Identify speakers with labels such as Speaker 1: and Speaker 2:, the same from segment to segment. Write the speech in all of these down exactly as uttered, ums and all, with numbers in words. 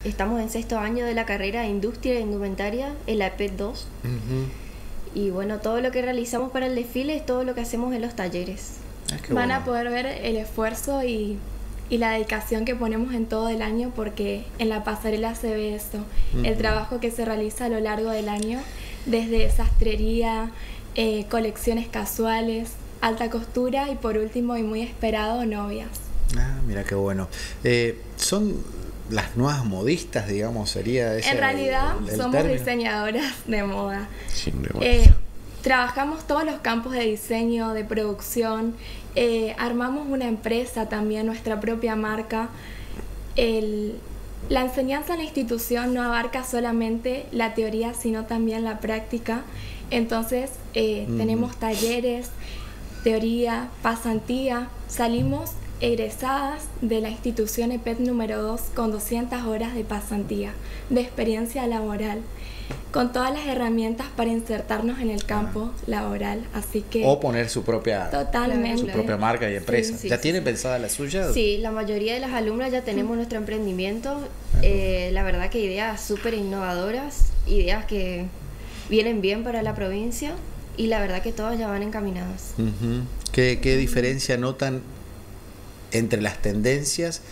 Speaker 1: Estamos en sexto año de la carrera de Industria e Indumentaria en la E P E T dos. Uh-huh. Y bueno, todo lo que realizamos para el desfile es todo lo que hacemos en los talleres.
Speaker 2: Ah, qué
Speaker 3: Van
Speaker 2: bueno.
Speaker 3: a poder ver el esfuerzo y, y la dedicación que ponemos en todo el año, porque en la pasarela se ve esto, uh-huh. el trabajo que se realiza a lo largo del año, desde sastrería, eh, colecciones casuales, alta costura y por último y muy esperado, novias.
Speaker 2: Ah, mira qué bueno. Eh, son las nuevas modistas, digamos, sería ese
Speaker 3: en realidad
Speaker 2: el, el
Speaker 3: somos
Speaker 2: término.
Speaker 3: diseñadoras de moda.
Speaker 4: Sí, de moda.
Speaker 3: Eh, trabajamos todos los campos de diseño, de producción, eh, armamos una empresa también, nuestra propia marca. El, la enseñanza en la institución no abarca solamente la teoría, sino también la práctica. Entonces eh, mm. tenemos talleres, teoría, pasantía. Salimos egresadas de la institución E P E T número dos con doscientas horas de pasantía, de experiencia laboral, con todas las herramientas para insertarnos en el campo ah. laboral, así que...
Speaker 2: O poner su propia,
Speaker 3: totalmente.
Speaker 2: su propia marca y empresa.
Speaker 1: Sí, sí,
Speaker 2: ¿Ya
Speaker 1: sí,
Speaker 2: tienen
Speaker 1: sí.
Speaker 2: pensada la suya?
Speaker 1: Sí, la mayoría de las alumnas ya tenemos nuestro emprendimiento. Eh, la verdad que ideas súper innovadoras, ideas que vienen bien para la provincia y la verdad que todas ya van encaminadas.
Speaker 2: Uh-huh. ¿Qué, qué diferencia notan entre las tendencias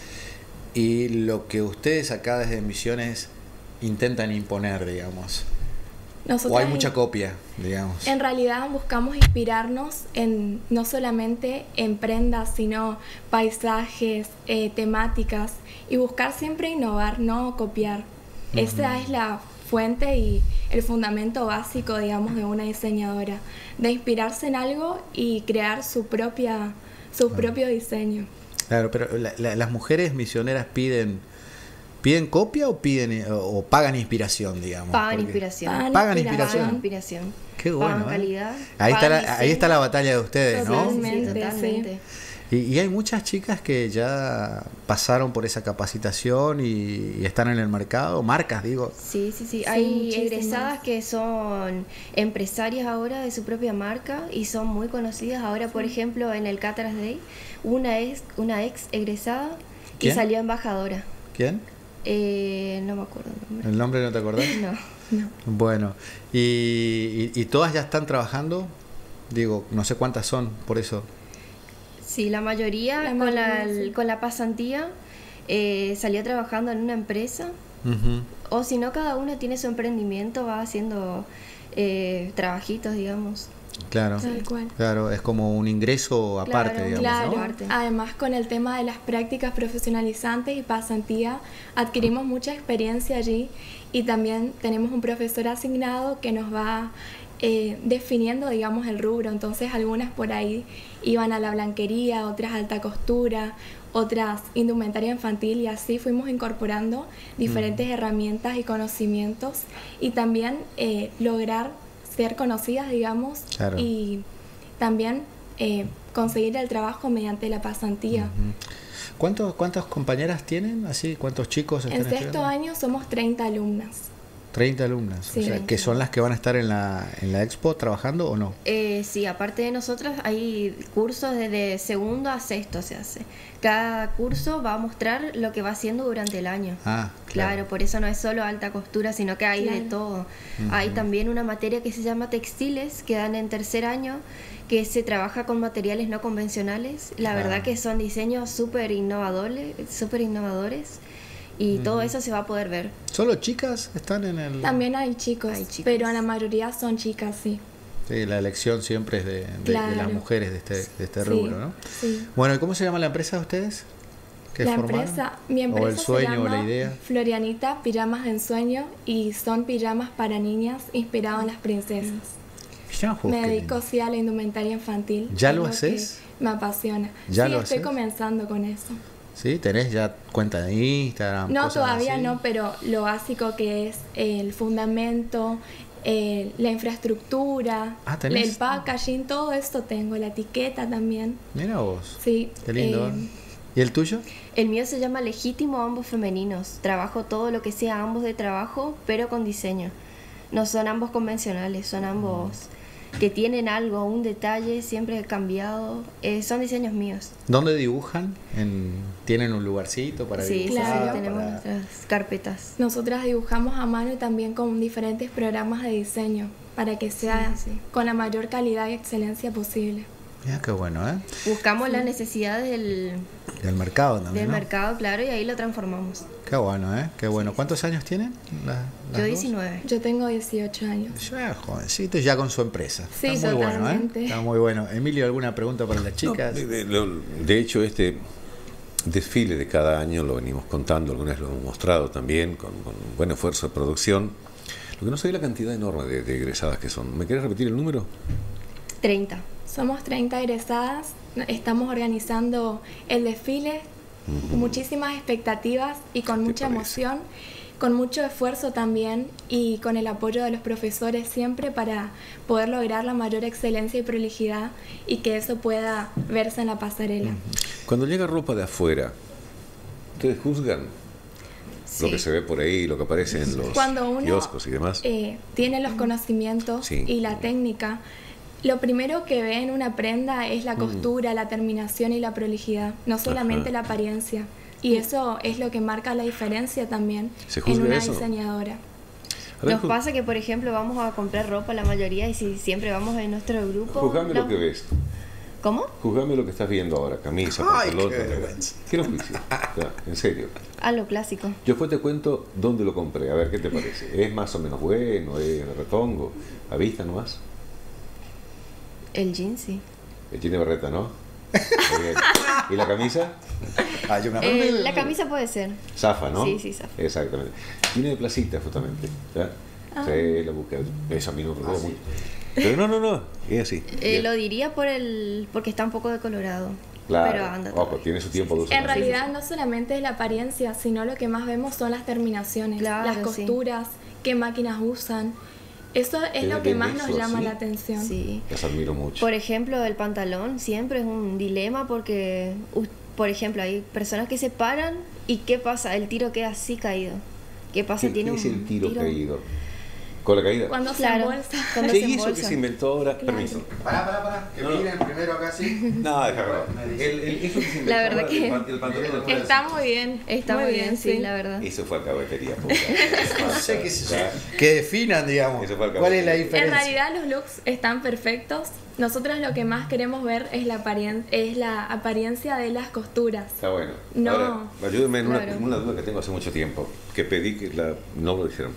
Speaker 2: y lo que ustedes acá desde Misiones intentan imponer, digamos?
Speaker 3: Nosotras
Speaker 2: ¿O hay mucha copia, digamos?
Speaker 3: En realidad buscamos inspirarnos en no solamente en prendas, sino paisajes, eh, temáticas, y buscar siempre innovar, no copiar. Uh-huh. Esa es la fuente y el fundamento básico, digamos, de una diseñadora, de inspirarse en algo y crear su propia, su uh-huh. propio diseño.
Speaker 2: Claro, pero la, la, las mujeres misioneras piden piden copia o piden o, o pagan inspiración, digamos.
Speaker 1: Pagan inspiración.
Speaker 3: Pagan,
Speaker 2: pagan
Speaker 3: inspiración.
Speaker 2: inspiración.
Speaker 1: Pagan inspiración.
Speaker 2: Qué bueno.
Speaker 1: Pagan calidad.
Speaker 2: Ahí
Speaker 1: pagan
Speaker 2: está la, ahí está la batalla de ustedes,
Speaker 3: totalmente,
Speaker 1: ¿no? Sí, totalmente.
Speaker 3: Sí.
Speaker 2: Y, y hay muchas chicas que ya pasaron por esa capacitación y, y están en el mercado, marcas, digo.
Speaker 1: Sí, sí, sí.
Speaker 3: Sí,
Speaker 1: hay
Speaker 3: muchísimas.
Speaker 1: egresadas que son empresarias ahora de su propia marca y son muy conocidas. Ahora, sí. por ejemplo, en el Cateras Day, una ex, una ex egresada
Speaker 2: ¿Quién?
Speaker 1: y salió embajadora.
Speaker 2: ¿Quién?
Speaker 1: Eh, no me acuerdo el nombre.
Speaker 2: ¿El nombre no te acordás?
Speaker 1: No, no.
Speaker 2: Bueno, y, y, y todas ya están trabajando, digo, no sé cuántas son, por eso.
Speaker 1: Sí, la mayoría,
Speaker 3: la
Speaker 1: con,
Speaker 3: mayoría
Speaker 1: la,
Speaker 3: sí.
Speaker 1: con la pasantía eh, salió trabajando en una empresa.
Speaker 2: Uh-huh.
Speaker 1: O si no, cada uno tiene su emprendimiento, va haciendo eh, trabajitos, digamos.
Speaker 2: Claro,
Speaker 3: Tal cual.
Speaker 2: claro, es como un ingreso aparte,
Speaker 1: Claro,
Speaker 2: digamos,
Speaker 3: Claro,
Speaker 2: ¿no?
Speaker 1: Aparte.
Speaker 3: Además con el tema de las prácticas profesionalizantes y pasantía, adquirimos mucha experiencia allí y también tenemos un profesor asignado que nos va eh, definiendo, digamos, el rubro. Entonces algunas por ahí iban a la blanquería, otras alta costura, otras indumentaria infantil, y así fuimos incorporando diferentes mm. herramientas y conocimientos y también eh, lograr ser conocidas, digamos,
Speaker 2: claro.
Speaker 3: y también eh, conseguir el trabajo mediante la pasantía.
Speaker 2: Uh-huh. ¿Cuántos, ¿Cuántas compañeras tienen? Así, ¿cuántos chicos están
Speaker 3: En sexto
Speaker 2: estudiando?
Speaker 3: año somos treinta alumnas.
Speaker 2: treinta alumnas,
Speaker 3: Sí.
Speaker 2: o sea, que son las que van a estar en la, en la expo trabajando o no.
Speaker 1: Eh, sí, aparte de nosotras hay cursos desde segundo a sexto se hace. Cada curso va a mostrar lo que va haciendo durante el año.
Speaker 2: Ah,
Speaker 1: Claro,
Speaker 2: claro.
Speaker 1: por eso no es solo alta costura, sino que hay
Speaker 3: Claro.
Speaker 1: de todo.
Speaker 2: Uh-huh.
Speaker 1: Hay también una materia que se llama textiles, que dan en tercer año, que se trabaja con materiales no convencionales. La
Speaker 2: Ah.
Speaker 1: verdad que son diseños súper innovadores, súper innovadores, y
Speaker 2: Uh-huh.
Speaker 1: todo eso se va a poder ver.
Speaker 2: ¿Solo chicas están en el...?
Speaker 3: También hay chicos,
Speaker 1: Hay chicos.
Speaker 3: pero la mayoría son chicas, sí.
Speaker 2: Sí, la elección siempre es de, de,
Speaker 3: Claro.
Speaker 2: de las mujeres de este, de este
Speaker 3: Sí,
Speaker 2: rubro, ¿no?
Speaker 3: Sí.
Speaker 2: Bueno, ¿y cómo se llama la empresa de ustedes? ¿Qué
Speaker 3: La
Speaker 2: formaron?
Speaker 3: empresa, mi
Speaker 2: ¿O
Speaker 3: empresa
Speaker 2: el sueño
Speaker 3: se
Speaker 2: o
Speaker 3: llama
Speaker 2: la idea?
Speaker 3: Florianita Pijamas de Ensueño y son pijamas para niñas inspirados en las princesas.
Speaker 2: Ya, jo,
Speaker 3: Me
Speaker 2: qué
Speaker 3: dedico
Speaker 2: lindo.
Speaker 3: sí a la indumentaria infantil.
Speaker 2: ¿Ya
Speaker 3: es
Speaker 2: lo
Speaker 3: que
Speaker 2: haces?
Speaker 3: Me apasiona.
Speaker 2: ¿Ya
Speaker 3: sí,
Speaker 2: lo
Speaker 3: estoy
Speaker 2: haces?
Speaker 3: comenzando con eso.
Speaker 2: ¿Sí? ¿Tenés ya cuenta de Instagram?
Speaker 3: No,
Speaker 2: cosas
Speaker 3: todavía
Speaker 2: así?
Speaker 3: no, pero lo básico que es el fundamento, eh, la infraestructura,
Speaker 2: Ah, ¿tenés?
Speaker 3: el packaging, todo esto tengo, la etiqueta también.
Speaker 2: Mira vos.
Speaker 3: Sí.
Speaker 2: Qué lindo.
Speaker 3: eh,
Speaker 2: ¿eh? ¿Y el tuyo?
Speaker 1: El mío se llama Legítimo Ambos Femeninos. Trabajo todo lo que sea ambos de trabajo, pero con diseño. No son ambos convencionales, son ambos que tienen algo, un detalle siempre cambiado. Eh, son diseños míos.
Speaker 2: ¿Dónde dibujan? ¿En, ¿Tienen un lugarcito para
Speaker 1: Sí,
Speaker 2: dibujar?
Speaker 1: sí,
Speaker 3: Claro,
Speaker 1: tenemos
Speaker 2: para-
Speaker 1: nuestras carpetas.
Speaker 3: Nosotras dibujamos a mano y también con diferentes programas de diseño para que sea
Speaker 1: Sí, sí.
Speaker 3: con la mayor calidad y excelencia posible.
Speaker 2: Mira qué bueno, ¿eh?
Speaker 1: Buscamos las necesidades del,
Speaker 2: Del mercado también,
Speaker 1: del
Speaker 2: ¿no?
Speaker 1: mercado, claro, y ahí lo transformamos.
Speaker 2: Qué bueno, ¿eh? Qué bueno. ¿Cuántos años tienen? las- las
Speaker 1: Yo
Speaker 2: dos?
Speaker 1: diecinueve.
Speaker 3: Yo tengo dieciocho años.
Speaker 2: Ya, jovencito, ya con su empresa.
Speaker 3: Sí,
Speaker 2: Está muy bueno, ¿eh?
Speaker 3: totalmente.
Speaker 2: Está muy bueno. Emilio, ¿alguna pregunta para las
Speaker 4: No,
Speaker 2: chicas?
Speaker 4: de, de- lo- de hecho, este desfile de cada año lo venimos contando, algunas lo hemos mostrado también, con, con buen esfuerzo de producción. Lo que no sé es la cantidad enorme de, de egresadas que son. ¿Me querés repetir el número?
Speaker 1: treinta.
Speaker 3: Somos treinta egresadas, estamos organizando el desfile, muchísimas expectativas y con
Speaker 4: ¿Qué
Speaker 3: mucha
Speaker 4: parece?
Speaker 3: emoción, con mucho esfuerzo también y con el apoyo de los profesores siempre para poder lograr la mayor excelencia y prolijidad y que eso pueda verse en la pasarela.
Speaker 4: Cuando llega ropa de afuera, ¿ustedes juzgan
Speaker 1: Sí.
Speaker 4: lo que se ve por ahí, lo que aparece en los
Speaker 3: Cuando uno
Speaker 4: kioscos y demás?
Speaker 3: eh, tiene los conocimientos
Speaker 4: Sí.
Speaker 3: y la técnica, lo primero que ve en una prenda es
Speaker 4: Mm.
Speaker 3: la costura, la terminación y la prolijidad, no solamente la apariencia. Y eso es lo que marca la diferencia también
Speaker 4: ¿Se
Speaker 3: en
Speaker 4: juzga
Speaker 3: una
Speaker 4: eso?
Speaker 3: diseñadora.
Speaker 4: A ver,
Speaker 1: Nos
Speaker 4: ju-
Speaker 1: pasa que, por ejemplo, vamos a comprar ropa la mayoría y si siempre vamos en nuestro grupo...
Speaker 4: Juzgame
Speaker 1: la-
Speaker 4: lo que ves.
Speaker 1: ¿Cómo?
Speaker 4: Juzgame lo que estás viendo ahora, camisa,
Speaker 2: Ay,
Speaker 4: pantalón.
Speaker 2: qué
Speaker 4: tal, tal, tal.
Speaker 2: vergüenza.
Speaker 4: Quiero juicio. Ya, en serio.
Speaker 1: A lo clásico.
Speaker 4: Yo después te cuento dónde lo compré, a ver qué te parece. ¿Es más o menos bueno? ¿Es de retongo? ¿A vista nomás?
Speaker 1: El jeans, sí.
Speaker 4: El tiene berreta, ¿no? Muy bien. ¿Y la camisa?
Speaker 2: Ah, yo me
Speaker 1: Eh,
Speaker 2: acuerdo.
Speaker 1: la camisa puede ser.
Speaker 4: Zafa, ¿no?
Speaker 1: Sí, sí, zafa.
Speaker 4: Exactamente. Tiene de placita, justamente. ¿Ya? Sí, la busqué. Eso a mí no me mucho. Pero no, no, no. Es así.
Speaker 1: Eh,
Speaker 4: Bien.
Speaker 1: lo diría por el porque está un poco decolorado.
Speaker 4: Claro.
Speaker 1: Pero anda.
Speaker 4: Ojo,
Speaker 1: todo bien.
Speaker 4: tiene su tiempo de uso.
Speaker 3: En realidad no solamente es la apariencia, sino lo que más vemos son las terminaciones,
Speaker 1: Claro,
Speaker 3: las
Speaker 1: sí.
Speaker 3: costuras, qué máquinas usan. Eso es
Speaker 4: ¿Tiene
Speaker 3: lo que
Speaker 4: bien
Speaker 3: más nos
Speaker 4: eso,
Speaker 3: llama
Speaker 4: sí?
Speaker 3: la atención.
Speaker 1: Sí.
Speaker 4: Las admiro mucho.
Speaker 1: Por ejemplo, el pantalón siempre es un dilema porque, u- por ejemplo, hay personas que se paran y ¿qué pasa? El tiro queda así caído. ¿Qué pasa?
Speaker 4: ¿Qué,
Speaker 1: Tiene
Speaker 4: qué es
Speaker 1: un
Speaker 4: el tiro, caído? ¿Con la caída?
Speaker 3: Cuando
Speaker 1: Claro,
Speaker 3: se embolsa.
Speaker 1: cuando
Speaker 4: ¿Qué
Speaker 1: se
Speaker 4: hizo que
Speaker 1: embolsa.
Speaker 4: se inventó ahora?
Speaker 3: Claro.
Speaker 4: Permiso.
Speaker 2: Pará, pará, pará. Que
Speaker 4: No, no.
Speaker 2: miren primero acá, sí.
Speaker 4: No, déjame ver. El, el, eso que se inventó
Speaker 1: La verdad
Speaker 4: ahora,
Speaker 1: que-
Speaker 4: el, pan- el pantalón de fuerza.
Speaker 3: Está muy bien.
Speaker 1: Está muy bien, sí, la verdad.
Speaker 4: Eso fue alcahuetería. puta.
Speaker 2: No sé qué se
Speaker 4: Ya.
Speaker 2: Que definan, digamos.
Speaker 4: Eso fue el
Speaker 2: ¿Cuál es la
Speaker 4: cabello.
Speaker 3: En
Speaker 2: diferencia?
Speaker 3: realidad los looks están perfectos. Nosotros lo que más queremos ver es la, aparien- es la apariencia de las costuras.
Speaker 4: Está bueno.
Speaker 3: No.
Speaker 4: Ahora, ayúdenme en una,
Speaker 1: Claro.
Speaker 4: en una duda que tengo hace mucho tiempo, que pedí que la, no lo dijeron.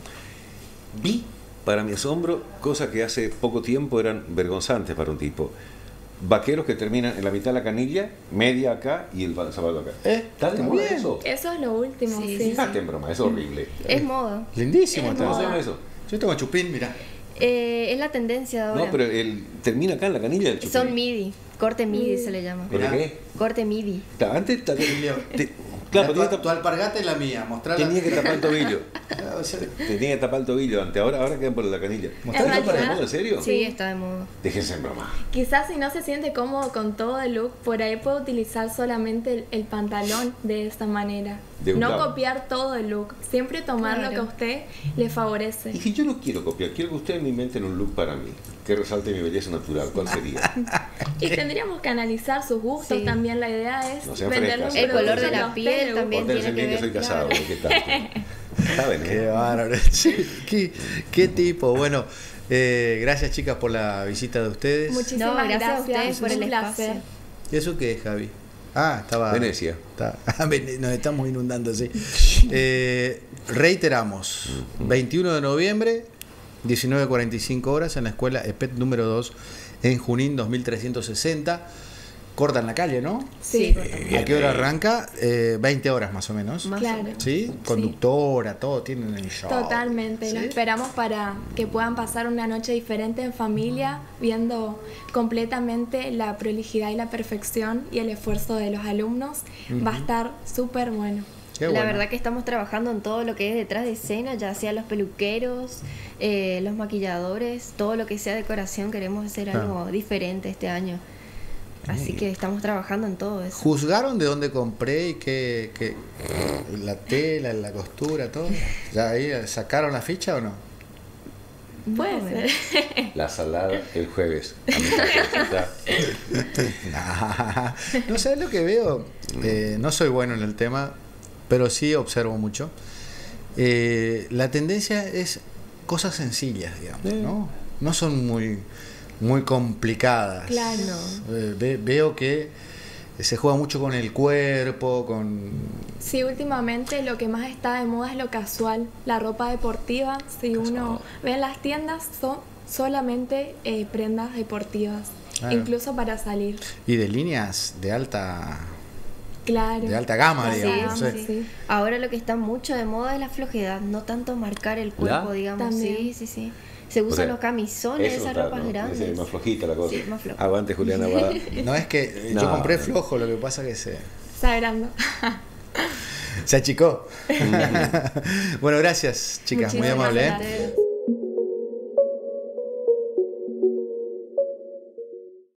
Speaker 4: Vi, para mi asombro, cosas que hace poco tiempo eran vergonzantes para un tipo. Vaqueros que terminan en la mitad de la canilla, media acá y el zapato acá.
Speaker 2: Eh,
Speaker 4: ¿Está de
Speaker 2: está
Speaker 4: moda
Speaker 2: bien.
Speaker 4: eso?
Speaker 3: Eso es lo último,
Speaker 1: Sí,
Speaker 3: sí.
Speaker 1: sí,
Speaker 4: Fíjate en broma, es horrible.
Speaker 1: Es moda.
Speaker 2: Lindísimo.
Speaker 3: Es
Speaker 2: está.
Speaker 4: ¿Cómo se
Speaker 3: moda.
Speaker 4: llama eso?
Speaker 2: Yo tengo chupín, mira.
Speaker 1: Eh, es la tendencia de ahora.
Speaker 4: No, pero el, termina acá en la canilla del chupín.
Speaker 1: Son midi. Corte midi se le llama.
Speaker 4: ¿Pero qué?
Speaker 1: Corte midi.
Speaker 4: Ta- Antes ta-
Speaker 2: Emilio.
Speaker 4: te- claro,
Speaker 2: tu,
Speaker 4: tenía, que
Speaker 2: tu
Speaker 4: tap-
Speaker 2: alpargata es la mía. Mostrala.
Speaker 4: tenía que tapar el tobillo.
Speaker 2: Ah, o sea,
Speaker 4: Tenía que tapar el tobillo antes. Ahora, ahora quedan por la canilla.
Speaker 2: Mostrá
Speaker 4: ¿Esto
Speaker 3: En
Speaker 4: para de
Speaker 3: realidad-
Speaker 4: moda, en serio?
Speaker 1: Sí, está de moda.
Speaker 4: Déjense en broma.
Speaker 3: Quizás si no se siente cómodo con todo el look, por ahí puede utilizar solamente el, el pantalón de esta manera.
Speaker 4: De un
Speaker 3: No
Speaker 4: lado.
Speaker 3: copiar todo el look, siempre tomar lo
Speaker 1: Claro.
Speaker 3: que a usted le favorece.
Speaker 4: Y si yo no quiero copiar, quiero que ustedes me inventen un look para mí, que resalte mi belleza natural. ¿Cuál sería?
Speaker 3: Y tendríamos que analizar sus gustos
Speaker 1: Sí.
Speaker 3: también. La idea es
Speaker 4: No sean
Speaker 3: venderle un
Speaker 4: frescas.
Speaker 1: El color
Speaker 3: producto
Speaker 1: de
Speaker 3: que a
Speaker 1: la
Speaker 3: usted
Speaker 1: piel
Speaker 3: le guste.
Speaker 1: también
Speaker 4: Pónganse
Speaker 1: tiene
Speaker 4: bien
Speaker 1: que
Speaker 4: que
Speaker 1: ver.
Speaker 4: soy casado,
Speaker 1: claro.
Speaker 4: ¿qué tal? ¿Saben,
Speaker 2: Qué
Speaker 4: eh?
Speaker 2: bárbaro. ¿Qué, qué tipo. Bueno, eh, gracias chicas por la visita de ustedes.
Speaker 3: Muchísimas
Speaker 1: No, gracias a
Speaker 3: gracias,
Speaker 1: ustedes por
Speaker 3: un
Speaker 1: el
Speaker 3: placer.
Speaker 1: espacio.
Speaker 2: ¿Y eso qué es, Javi? Ah, estaba.
Speaker 4: Venecia.
Speaker 2: está- ah, Vene- nos estamos inundando, sí. Eh, reiteramos: veintiuno de noviembre, diecinueve cuarenta y cinco horas, en la escuela E P E T número dos, en Junín dos mil trescientos sesenta. Cortan la calle, ¿no?
Speaker 3: Sí,
Speaker 1: Sí.
Speaker 2: ¿A qué hora arranca? Eh, veinte horas más o menos.
Speaker 1: Más o
Speaker 3: Claro.
Speaker 1: menos.
Speaker 2: ¿Sí? Conductora, todo, tienen el show.
Speaker 3: totalmente.
Speaker 2: ¿Sí?
Speaker 3: Lo esperamos para que puedan pasar una noche diferente en familia, viendo completamente la prolijidad y la perfección y el esfuerzo de los alumnos. Va a estar súper bueno.
Speaker 2: Qué
Speaker 1: La
Speaker 2: bueno.
Speaker 1: verdad que estamos trabajando en todo lo que es detrás de escena, ya sea los peluqueros, eh, los maquilladores, todo lo que sea decoración, queremos hacer
Speaker 2: Ah.
Speaker 1: algo diferente este año. Así que estamos trabajando en todo eso.
Speaker 2: ¿Juzgaron de dónde compré y qué, qué- la tela, la costura, todo? ¿Ya ahí sacaron la ficha o no?
Speaker 3: Puede
Speaker 1: Más o
Speaker 3: ser.
Speaker 1: menos.
Speaker 4: La salada el jueves. A mi casa,
Speaker 2: Nah, no sé lo que veo. Eh, no soy bueno en el tema, pero sí observo mucho. Eh, la tendencia es cosas sencillas, digamos,
Speaker 4: Sí.
Speaker 2: ¿no? No son muy, muy complicadas.
Speaker 3: Claro.
Speaker 2: Eh, ve- veo que se juega mucho con el cuerpo, con...
Speaker 3: Sí, últimamente lo que más está de moda es lo casual, la ropa deportiva. Si uno ve en las tiendas, son solamente eh, prendas deportivas,
Speaker 2: Claro.
Speaker 3: incluso para salir.
Speaker 2: Y de líneas de alta...
Speaker 3: Claro.
Speaker 2: De alta gama,
Speaker 3: De alta
Speaker 2: digamos,
Speaker 3: gama,
Speaker 2: sí.
Speaker 3: sí.
Speaker 1: Ahora lo que está mucho de moda es la flojedad, no tanto marcar el cuerpo,
Speaker 4: ¿La?
Speaker 1: digamos.
Speaker 3: También.
Speaker 1: Sí, sí, sí. Se
Speaker 4: O
Speaker 1: usan
Speaker 4: sea,
Speaker 1: los camisones,
Speaker 4: eso
Speaker 1: esas
Speaker 4: está,
Speaker 1: ropas
Speaker 4: ¿no?
Speaker 1: grandes.
Speaker 4: Ese es más flojita la cosa.
Speaker 1: Sí, más floja.
Speaker 4: Aguante Juliana Bada.
Speaker 2: No es que eh, yo
Speaker 4: No,
Speaker 2: compré
Speaker 4: no.
Speaker 2: flojo, lo que pasa que se,
Speaker 3: Está agrando.
Speaker 2: se achicó. Bueno, gracias, chicas, muy
Speaker 3: Muchísimas
Speaker 2: amable. ¿eh?
Speaker 3: gracias.